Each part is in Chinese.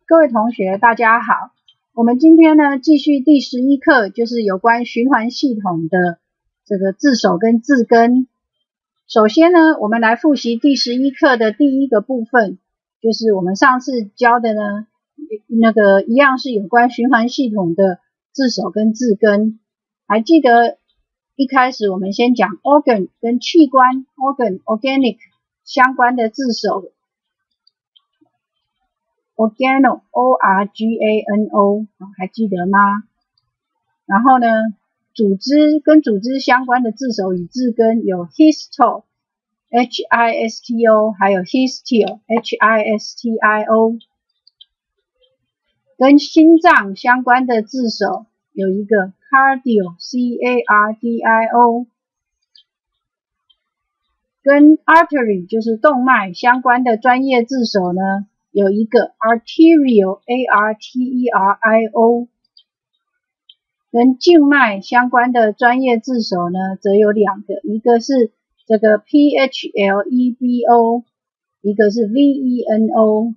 各位同学大家好，我们今天呢继续第11课，就是有关循环系统的这个字首跟字根。首先呢，我们来复习第11课的第一个部分，就是我们上次教的呢，一样是有关循环系统的字首跟字根。还记得一开始我们先讲 organ 跟器官 organic 相关的字首，organo O-R-G-A-N-O 还记得吗？然后呢，组织跟组织相关的字首与字根有 histo H-I-S-T-O 还有 histio H-I-S-T-I-O。 跟心脏相关的字首有一个 cardio C-A-R-D-I-O。 跟 artery 就是动脉相关的专业字首呢有一个 arterial A-R-T-E-R-I-O。 跟静脉相关的专业字首呢则有两个，一个是这个 P-H-L-E-B-O， 一个是 V-E-N-O。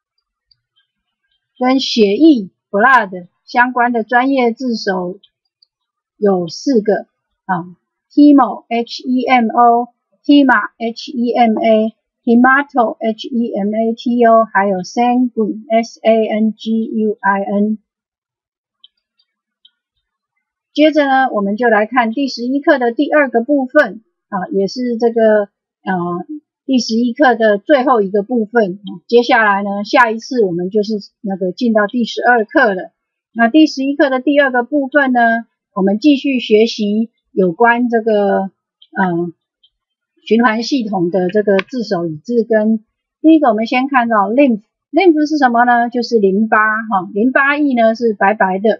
跟血液 blood 相关的专业字首有四个Hemo H-E-M-O， Hema H-E-M-A， Hemato H-E-M-A-T-O， 还有 sanguine S-A-N-G-U-I-N。 接着呢，我们就来看第11课的第二个部分也是这个第11课的最后一个部分。接下来呢，下一次我们就是进到第12课了。那第11课的第二个部分呢，我们继续学习有关这个循环系统的这个字首与字根。第一个我们先看到 lymph 是什么呢？就是淋巴淋巴液呢是白白的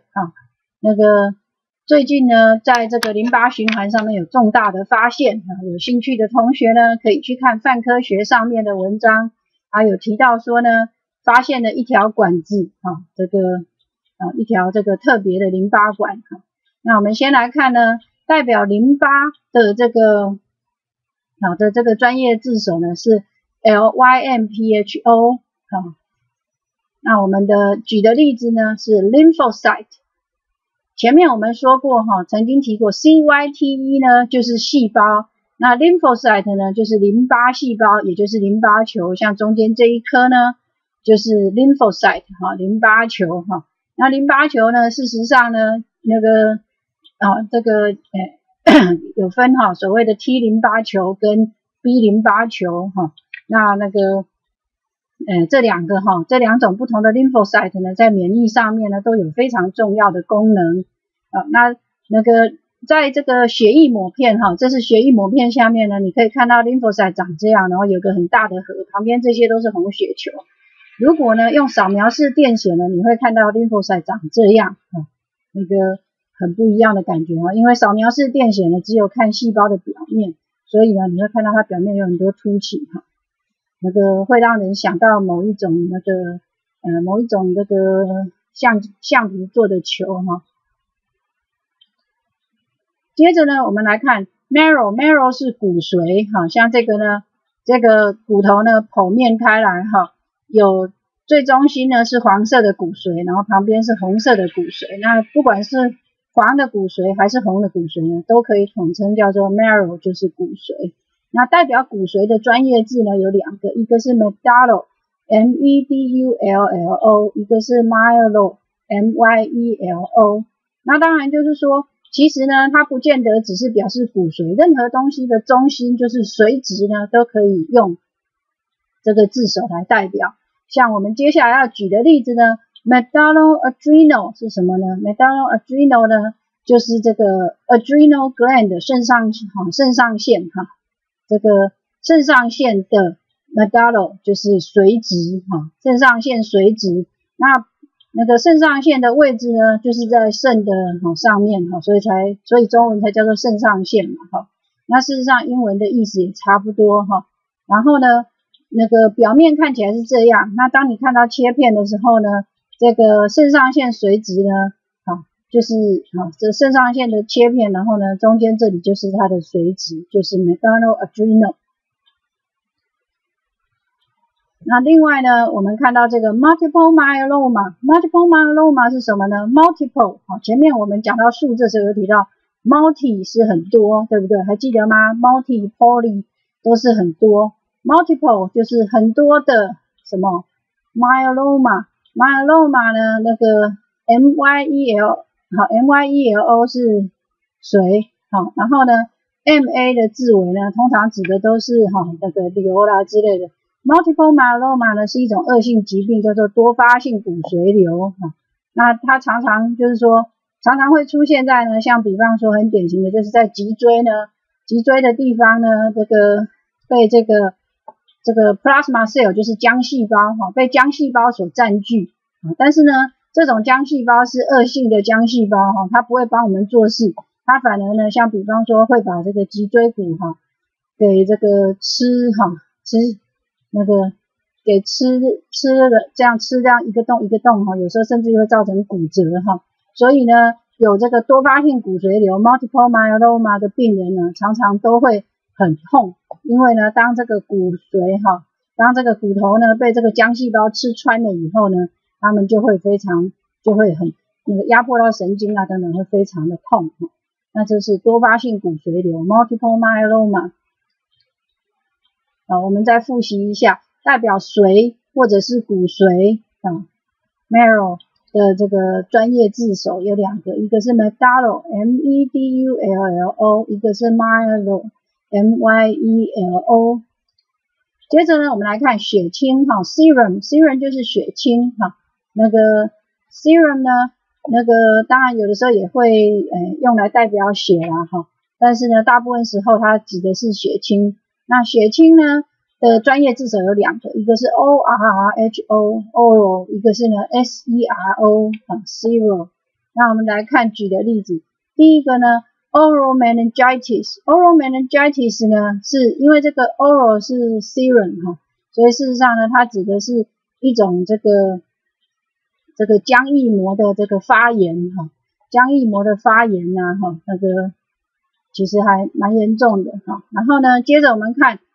最近呢在这个淋巴循环上面有重大的发现有兴趣的同学呢可以去看泛科学上面的文章，还有提到说呢发现了一条管子一条这个特别的淋巴管那我们先来看呢，代表淋巴的这个专业字首呢是 L-Y-M-P-H-O 那我们的举的例子呢是 lymphocyte。 前面我们说过曾经提过 CYTE 呢就是细胞，那 lymphocyte 呢就是淋巴细胞，也就是淋巴球，像中间这一颗呢就是 lymphocyte 淋巴球那淋巴球呢事实上呢有分所谓的 T 淋巴球跟 B 淋巴球这两种不同的 lymphocyte 呢在免疫上面呢都有非常重要的功能在这个血液抹片这是血液抹片下面呢，你可以看到 lymphocyte 长这样，然后有个很大的核，旁边这些都是红血球。如果呢用扫描式电写呢，你会看到 lymphocyte 长这样很不一样的感觉因为扫描式电写呢只有看细胞的表面，所以呢你会看到它表面有很多凸起会让人想到某一种橡皮做的球接着呢我们来看 marrow 是骨髓像这个呢，这个骨头呢剖面开来有最中心呢是黄色的骨髓，然后旁边是红色的骨髓，那不管是黄的骨髓还是红的骨髓呢都可以统称叫做 marrow， 就是骨髓。那代表骨髓的专业字呢有两个，一个是 medulla M-E-D-U-L-L-O， 一个是 myelo M-Y-E-L-O。 那当然就是说其实呢它不见得只是表示骨髓，任何东西的中心就是髓质呢都可以用这个字首来代表。像我们接下来要举的例子呢 medullary adrenal 是什么呢？ medullary adrenal 呢就是这个 adrenal gland 肾上腺这个肾上腺的 medulla 就是髓质肾上腺髓质。那个肾上腺的位置呢就是在肾的上面所以中文才叫做肾上腺那事实上英文的意思也差不多然后呢表面看起来是这样，那当你看到切片的时候呢，这个肾上腺髓质呢就是这肾上腺的切片，然后呢中间这里就是它的髓质，就是 medullary adrenal。 那另外呢，我们看到这个 multiple myeloma，multiple myeloma 是什么呢 ？multiple 前面我们讲到数字的时候有提到 multi 是很多，对不对？还记得吗 ？multi、poly 都是很多 ，multiple 就是很多的什么 myeloma 呢？那个 myelo 是水，然后呢 ma 的字尾呢，通常指的都是那个瘤啦之类的。Multiple myeloma 呢是一种恶性疾病，叫做多发性骨髓瘤。那它常常就是说，常常会出现在呢，像比方说很典型的就是在脊椎呢，脊椎的地方呢，这个被这个 plasma cell 就是浆细胞被浆细胞所占据。但是呢，这种浆细胞是恶性的浆细胞它不会帮我们做事，它反而呢，像比方说会把这个脊椎骨给这个吃那个给吃了，这样一个洞一个洞有时候甚至会造成骨折所以呢，有这个多发性骨髓瘤 multiple myeloma 的病人呢，常常都会很痛，因为呢，当这个骨髓当这个骨头呢被这个浆细胞吃穿了以后呢，他们就会很那个压迫到神经等等，会非常的痛那这是多发性骨髓瘤 multiple myeloma。我们再复习一下，代表髓或者是骨髓marrow 的这个专业字首有两个，一个是 medulla medullo， 一个是 myelo myelo。接着呢，我们来看血清serum 就是血清那个 serum 呢，那个当然有的时候也会用来代表血啦但是呢，大部分时候它指的是血清。那血清呢的专业字首有两个，一个是 ORHO oral， 一个是呢 SERO zero。那我们来看举的例子，第一个呢 oral meningitis 呢是因为这个 oral 是 serum 所以事实上呢，它指的是一种这个浆液膜的这个发炎浆液膜的发炎那个其实还蛮严重的然后呢，接着我们看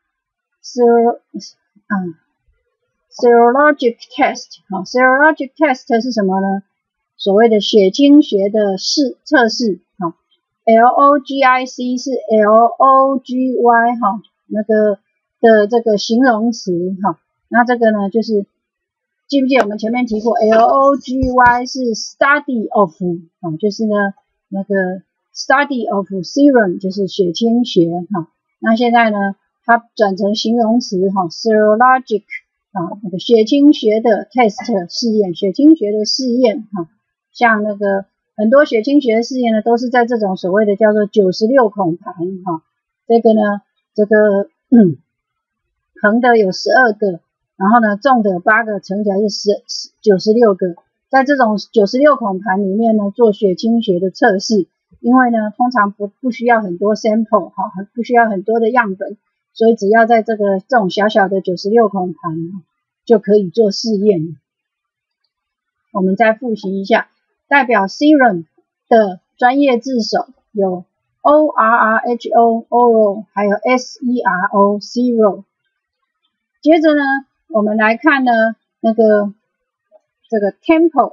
serologic test。serologic test 是什么呢？所谓的血清学的测试LOGIC 是 LOGY 那个的这个形容词那这个呢就是记不记得我们前面提过 LOGY 是 study of 就是呢那个Study of serum 就是血清学那现在呢，它转成形容词serologic 那个血清学的 test 试验，血清学的试验像那个很多血清学的试验呢，都是在这种所谓的叫做96孔盘这个呢，这个横的有12个，然后呢纵的有8个，乘起来是96个，在这种96孔盘里面呢，做血清学的测试。因为呢，通常不需要很多 sample 不需要很多的样本，所以只要在这种小小的96孔盘就可以做试验。我们再复习一下，代表 serum 的专业字首有 ORRHO oral 还有 SERO zero。接着呢，我们来看呢那个这个 temple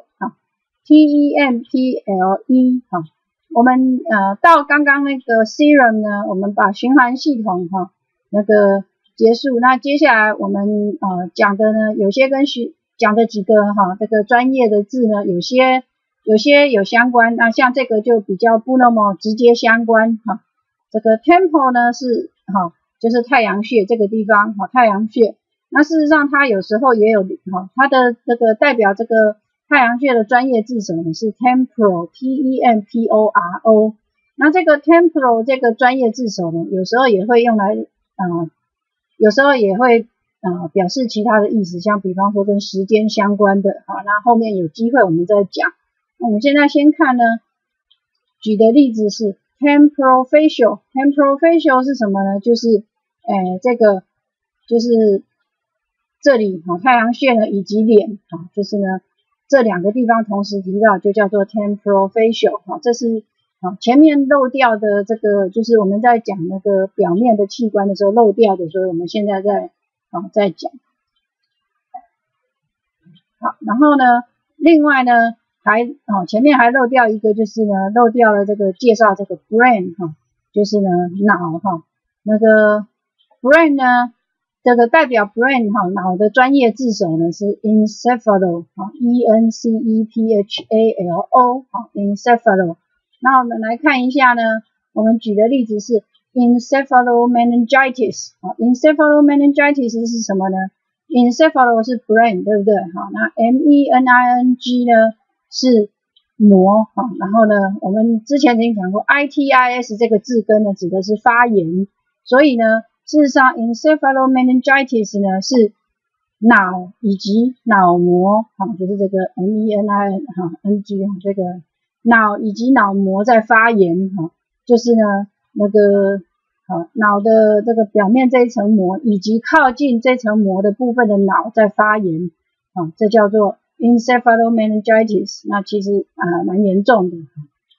TEMPLE我们到刚刚那个 serum 呢，我们把循环系统那个结束。那接下来我们讲的呢，有些跟讲的几个这个专业的字呢，有些有相关。那像这个就比较不那么直接相关这个 temple 呢是就是太阳穴这个地方太阳穴。那事实上它有时候也有它的这个代表这个太阳穴的专业字首呢是 temporal TEMPORO。那这个 temporal 这个专业字首呢，有时候也会用来有时候也会表示其他的意思，像比方说跟时间相关的那后面有机会我们再讲。那我们现在先看呢，举的例子是 temporal facial。temporal facial 是什么呢？就是这个就是这里太阳穴呢以及脸就是呢这两个地方同时提到，就叫做 temporal facial 这是前面漏掉的这个，就是我们在讲那个表面的器官的时候漏掉的，所以我们现在在讲。 然后呢，另外呢前面还漏掉一个，就是呢漏掉了这个介绍这个 brain 就是呢脑那个 brain 呢，这个代表 brain 脑的专业字首呢是 encephalo encephalo encephalo。那我们来看一下呢，我们举的例子是 encephalomeningitis encephalomeningitis 是什么呢？ encephalo 是 brain 对不对？那 mening 呢是膜然后呢我们之前曾经讲过 itis 这个字根呢指的是发炎，所以呢事实上 encephalomeningitis 呢是脑以及脑膜就是这个 mening 这个脑以及脑膜在发炎就是呢那个脑的这个表面这一层膜以及靠近这层膜的部分的脑在发炎这叫做 encephalomeningitis。 那其实蛮严重的。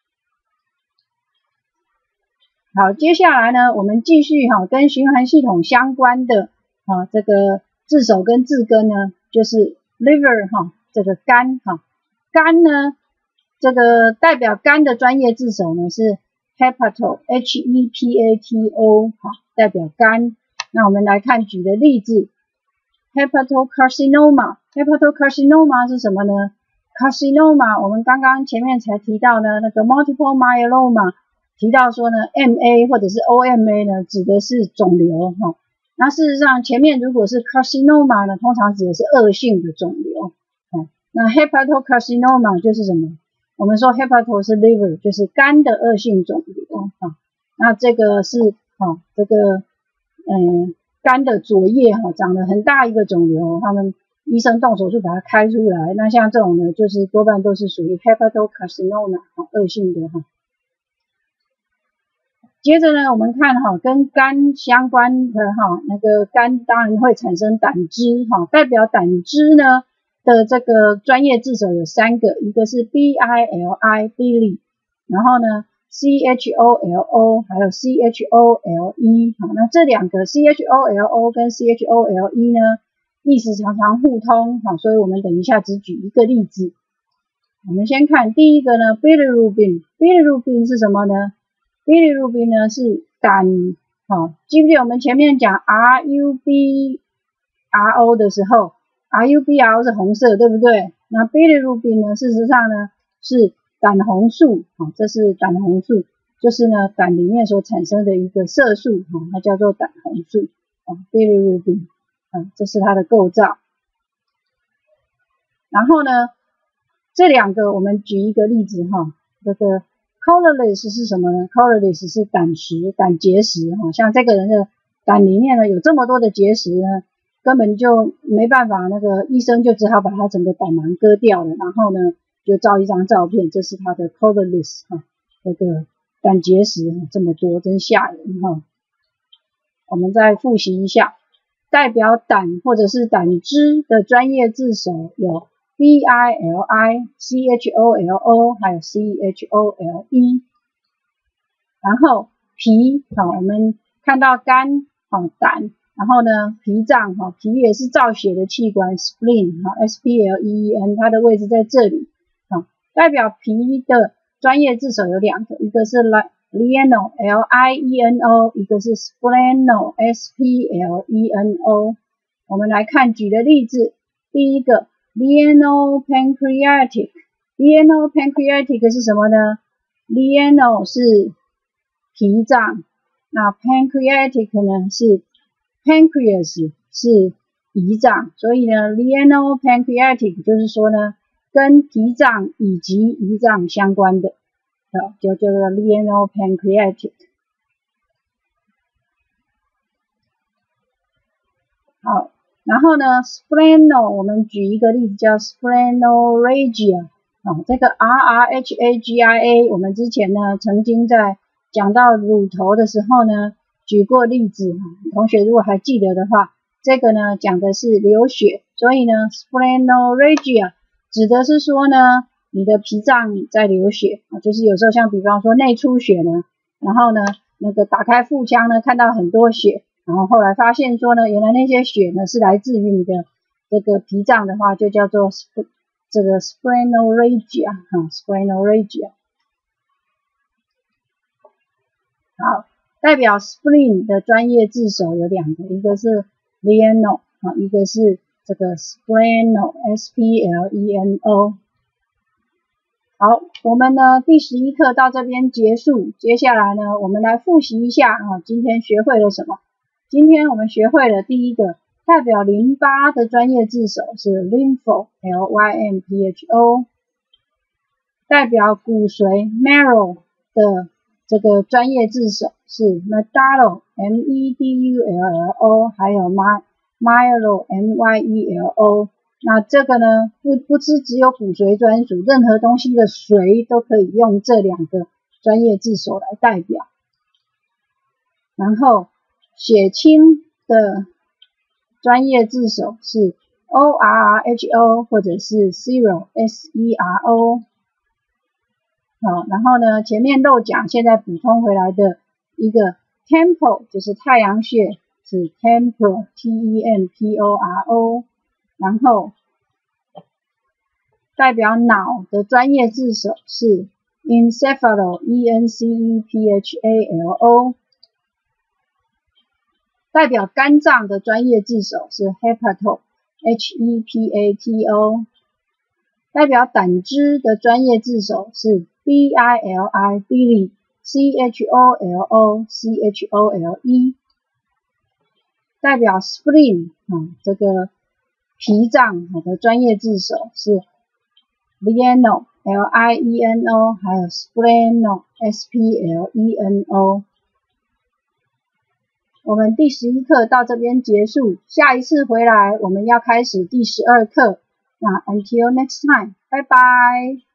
好，接下来呢我们继续跟循环系统相关的这个字首跟字根呢就是 liver 这个肝肝呢这个代表肝的专业字首呢是 hepato hepato 代表肝。那我们来看举的例子 hepatocarcinoma hepatocarcinoma 是什么呢？ carcinoma 我们刚刚前面才提到呢，那个 multiple myeloma 提到说呢 MA 或者是 OMA 呢指的是肿瘤那事实上前面如果是 carcinoma 呢通常指的是恶性的肿瘤那 hepatocarcinoma 就是什么？我们说 hepato 是 liver 就是肝的恶性肿瘤那这个是这个肝的左叶长了很大一个肿瘤，他们医生动手术把它开出来，那像这种呢就是多半都是属于 hepatocarcinoma 恶性的接着呢我们看跟肝相关的那个肝当然会产生胆汁代表胆汁呢的这个专业字首有3个，一个是 bili bili 然后呢 cholo 还有 chole 那这两个 cholo 跟 chole 呢意思常常互通所以我们等一下只举一个例子。我们先看第一个呢 bilirubin bilirubin 是什么呢？ bilirubin 呢是胆记不记得我们前面讲 RUBRO 的时候RUBRO 是红色对不对？那 bilirubin 呢事实上呢是胆红素这是胆红素，就是呢胆里面所产生的一个色素它叫做胆红素bilirubin这是它的构造。然后呢这两个我们举一个例子这个 colorless 是什么呢？ colorless 是胆石胆结石像这个人的胆里面呢有这么多的结石呢根本就没办法，那个医生就只好把他整个胆囊割掉了，然后呢就照一张照片，这是他的 colorless 这个胆结石这么多真吓人我们再复习一下，代表胆或者是胆汁的专业字首有 bili cholo 还有 chole。 然后脾我们看到肝胆，然后呢脾脏脾也是造血的器官 spleen spleen 它的位置在这里代表脾的专业字首有2个，一个是 lieno lieno 一个是 spleno spleno。 我们来看举的例子，第一个 lienopancreatic lienopancreatic 是什么呢？ lieno 是脾脏，那 pancreatic 呢是 pancreas 是胰脏，所以呢 lienopancreatic 就是说呢跟脾脏以及胰脏相关的就叫做 lienopancreatic。 好，然后呢 spleno 我们举一个例子叫 splenoragia这个 rrhagia 我们之前呢曾经在讲到乳头的时候呢举过例子同学如果还记得的话，这个呢讲的是流血，所以呢 splenoragia 指的是说呢你的脾脏在流血就是有时候像比方说内出血呢，然后呢那个打开腹腔呢看到很多血，然后后来发现说呢原来那些血呢是来自于你的这个脾脏的话，就叫做这个 splenoragia，splenoragia。好，代表 spleen 的专业字首有2个，一个是 Lieno， 一个是这个 Spleno，S-P-L-E-N-O。好，我们呢第11课到这边结束，接下来呢我们来复习一下今天学会了什么。今天我们学会了第一个，代表淋巴的专业字首是 lympho， L-Y-M-P-H-O。代表骨髓 marrow 的这个专业字首是 medulla， M-E-D-U-L-L-O， 还有 myelo， M-Y-E-L-O。那这个呢，不只有骨髓专属，任何东西的髓都可以用这2个专业字首来代表。然后血清的专业字首是 O-R-R-H-O 或者是 Sero， S-E-R-O。好，然后呢，前面漏讲，现在补充回来的一个 temple 就是太阳穴是 temporal， T-E-M-P-O-R-O。然后代表脑的专业字首是 encephalo， E-N-C-E-P-H-A-L-O。代表肝脏的专业字首是 hepato， H-E-P-A-T-O。代表胆汁的专业字首是 B-I-L-I， Billy， C-H-O-L-O，C-H-O-L-E。代表 spleen， 这个脾脏的专业字首是 Lieno， L-I-E-N-O， 还有 Spleno， S-P-L-E-N-O。我们第11课到这边结束，下一次回来我们要开始第12课。那 until next time， 拜拜。